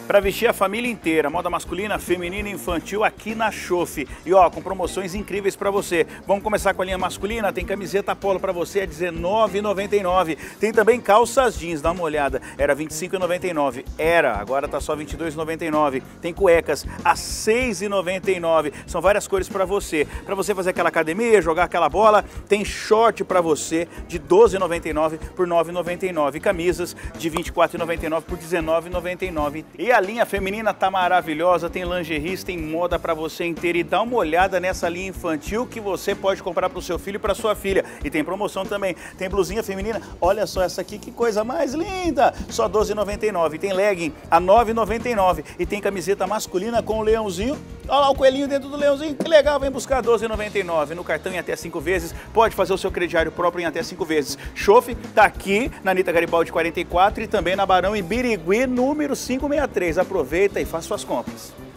Para vestir a família inteira, moda masculina, feminina e infantil aqui na Schoff. E ó, com promoções incríveis para você. Vamos começar com a linha masculina, tem camiseta polo para você a R$19,99. Tem também calças jeans, dá uma olhada, era R$25,99. Agora tá só R$22,99. Tem cuecas a R$6,99. São várias cores para você. Para você fazer aquela academia, jogar aquela bola, tem short para você de R$12,99 por R$9,99. Camisas de R$24,99 por R$19,99. E a linha feminina tá maravilhosa, tem lingeries, tem moda para você inteira. E dá uma olhada nessa linha infantil que você pode comprar para o seu filho e para sua filha. E tem promoção também, tem blusinha feminina, olha só essa aqui, que coisa mais linda, só R$12,99. Tem legging a R$9,99 e tem camiseta masculina com o leãozinho. Olha lá o coelhinho dentro do leãozinho, que legal, vem buscar R$12,99. No cartão em até 5 vezes, pode fazer o seu crediário próprio em até 5 vezes. Schoff tá aqui na Anita Garibaldi 44 e também na Barão em Birigui, número 563. Aproveita e faça suas compras.